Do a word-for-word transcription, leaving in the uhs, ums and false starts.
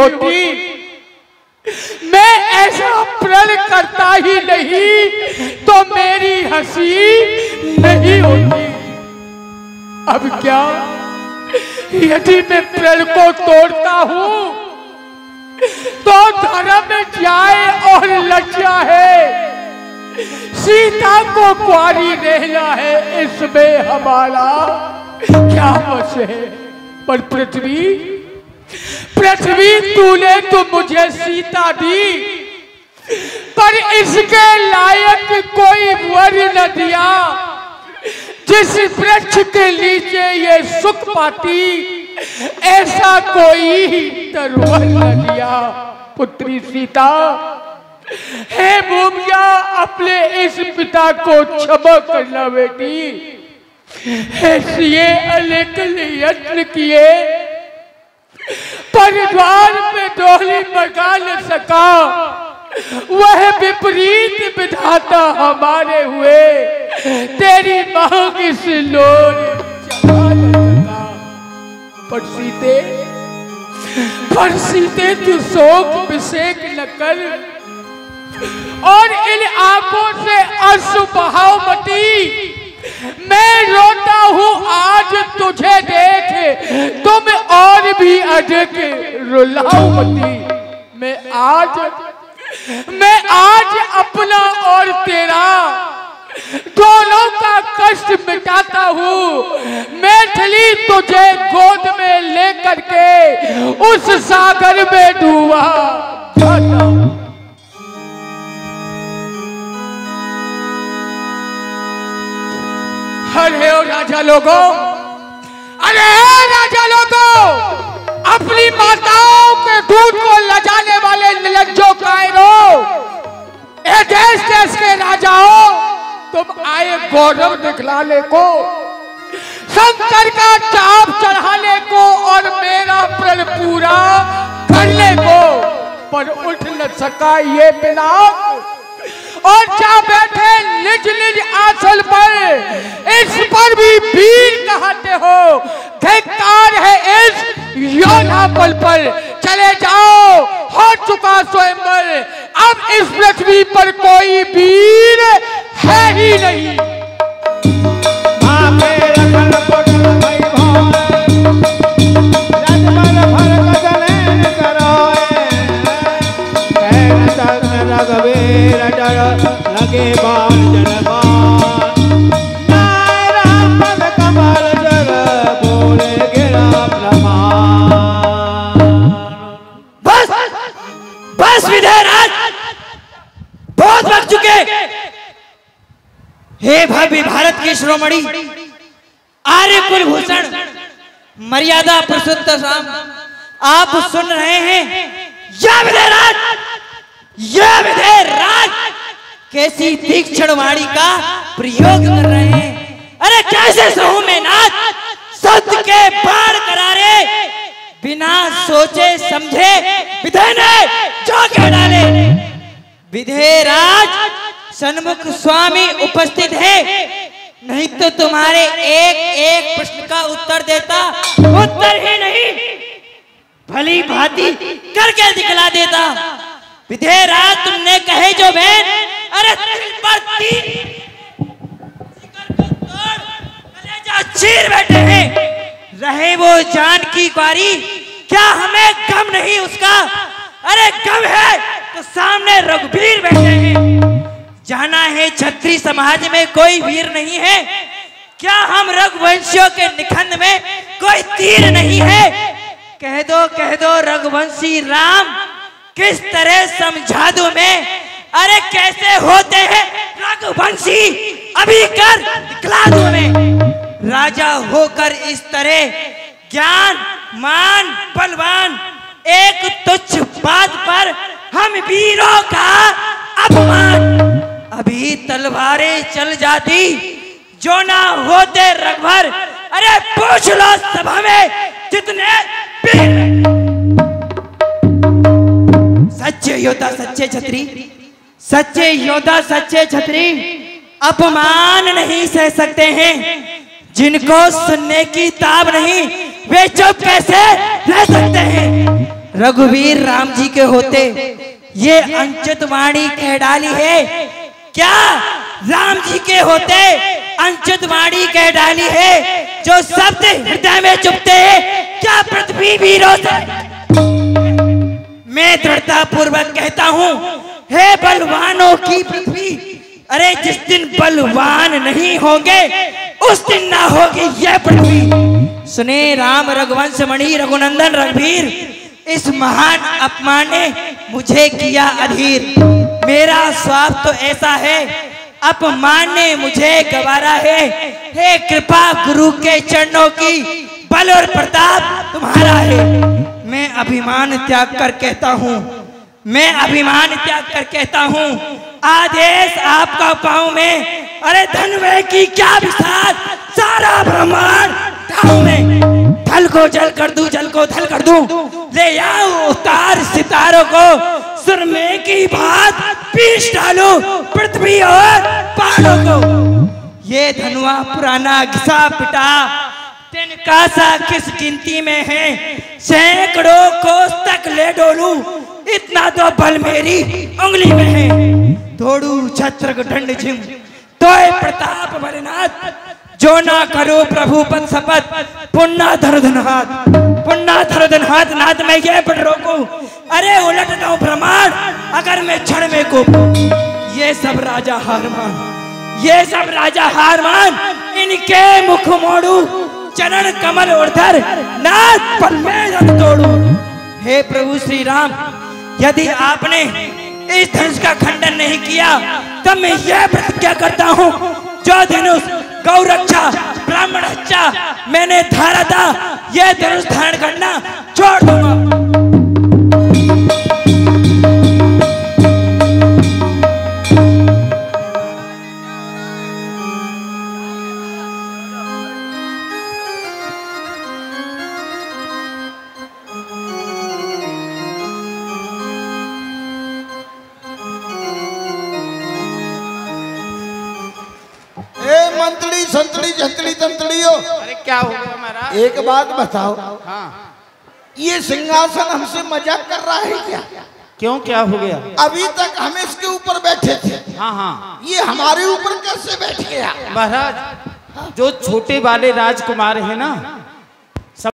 होती, मैं ऐसा प्रण करता ही नहीं तो मेरी हंसी नहीं होती। अब क्या, यदि मैं प्रण को तोड़ता हूं तो धर्म जाए और लज्जा है, सीता को कुंवारी रहना है, इसमें हमारा क्या बस है। पर पृथ्वी पृथ्वी तूने तो मुझे सीता दी, पर इसके लायक कोई वर न दिया जिस वृक्ष के नीचे ये सुख पाती, ऐसा कोई तरवर न दिया। पुत्री सीता, हे भूमिया, अपने इस पिता को क्षमा करना बेटी। ऐसे अनेक यत्न किए पर द्वार पे डोली मंगा न सका, वह विपरीत विधाता हमारे हुए, तेरी मांग इस लोर चढ़ा न सका। पर सीते पर सीते तू शोक विषेक न कर और इन आंखों से अश्रु बहाव मती। मैं रोता हूँ आज तुझे देख, तुम और भी अधिक रुलाओ मती। मैं आज मैं आज अपना और तेरा दोनों का कष्ट मिटाता हूँ। मैथिली तुझे गोद में लेकर के उस सागर में डूबा जाता हूँ। अरे ओ राजा लोगों, अरे राजा लोगों, अपनी माताओं के दूध को लजाने वाले निर्लज्जों कायरों, ए देश देश के राजाओं, तुम आए गौरव दिखलाने को, शंकर का चाप चढ़ाने को और मेरा प्रण पूरा करने को, पर उठ न सका ये पिनाक और जा बैठे निज निज आंचल पर। इस पर भी वीर कहते हो, धिक्कार है इस योद्धा पल पर। चले जाओ, हो चुका स्वयंवर, अब इस पृथ्वी पर कोई वीर है ही नहीं। लगे बाल जनबान, नारायण कमल जल बोले गिरा प्रमाण। बस बस विधेयराज, बहुत वक्त चुके। हे भव्य भारत के शिरोमणि आर्य कुलभूषण मर्यादा पुरुषोत्तम, आप सुन रहे हैं या विधेयराज, यह विधेयराज कैसी तीक्ष्ण वाणी का प्रयोग कर रहे हैं। अरे कैसे सहूं मैं नाथ, सत्य के बाण करारे, बिना सोचे समझे विधेय ने जो कह डाले। विधेयराज, सन्मुख स्वामी उपस्थित है, नहीं तो तुम्हारे एक एक प्रश्न का उत्तर देता, उत्तर ही नहीं भली भांति करके दिखला देता। विधेयराज, तुमने कहे जो बहन, अरे पर तीन कलेजा चीर बैठे हैं, रहे वो जान की क्वारी, क्या हमें गम नहीं उसका? अरे गम है तो सामने रघुवीर बैठे हैं। जाना है छत्री समाज में कोई वीर नहीं है, क्या हम रघुवंशियों के निखंड में कोई तीर नहीं है? कह दो कह दो रघुवंशी राम, किस तरह समझा दूं मैं? अरे कैसे होते हैं रघुवंशी, अभी कर दिखला दूं मैं। राजा होकर इस तरह ज्ञान मान बलवान, एक तुच्छ बात पर हम वीरों का अपमान। अभी तलवारें चल जाती जो ना होते रघुवर, अरे पूछ लो सभा में जितने वीर। सच्चे योद्धा सच्चे छत्री, सच्चे योद्धा सच्चे छत्री अपमान नहीं सह सकते हैं। जिनको सुनने की ताब नहीं वे चुप कैसे रह सकते हैं? रघुवीर राम जी के होते ये अंचित वाणी कह डाली है। क्या राम जी के होते अंचित वाणी कह डाली है, जो शब्द हृदय में चुपते हैं, क्या पृथ्वी वीरों से। मैं दृढ़ता पूर्वक कहता हूँ, हे बलवानों की पृथ्वी, अरे जिस दिन बलवान नहीं होंगे उस दिन ना होगी यह पृथ्वी। सुने राम रघुवंश मणि रघुनंदन रघुवीर, इस महान अपमान ने मुझे किया अधीर। मेरा स्वाब तो ऐसा है, अपमान ने मुझे गवारा है। हे कृपा गुरु के चरणों की, बल और प्रताप तुम्हारा है। मैं अभिमान त्याग कर कहता हूँ, मैं अभिमान त्याग कर कहता हूँ, आदेश आपका पाऊं मैं। अरे धनवे की क्या विसार, सारा ब्रह्मांड ढाऊं मैं। थल को जल कर दूं, जल को थल कर दूं, ले आओ उतार सितारों को, सुरमे की बात पीस डालूं पृथ्वी और पहाड़ों को। ये धनुआ पुराना घिसा पिटा, तिनका सा किस गिनती में है, सैकड़ों कोस तक ले डोलूं, इतना तो बल मेरी उंगली में है। दौड़ू छत्र दंड झिम, तोय प्रताप भरनाथ, जो ना करो प्रभु पद शपथ, पुन्ना धरधन हाथ, पुन्ना धरधन हाथ, नाथ में ये पढ़ रोकू। अरे उलट दो ब्रह्मांड अगर मैं क्षण में को। ये सब राजा हार मान, ये सब राजा हार मान, इनके मुख मोड़ू, चरण कमल उधर, नाथ पल में रथ तोड़ू। हे प्रभु श्री राम, यदि आपने इस धनुष का खंडन नहीं किया तब मैं यह प्रतिज्ञा करता हूँ, जो धनुष गौ रक्षा ब्राह्मण हत्या मैंने धारा था, यह धनुष धारण करना छोड़ दूंगा। मंतड़ी संतड़ी जंतड़ी तंतड़ी हो। अरे क्या हो गया महाराज? एक बात बताओ, हाँ ये सिंहासन हमसे मजाक कर रहा है क्या? क्यों, क्या हो गया? अभी तक हम इसके ऊपर बैठे थे, हाँ हाँ, ये हमारे ऊपर कैसे बैठ गया? महाराज जो छोटे वाले राजकुमार है ना,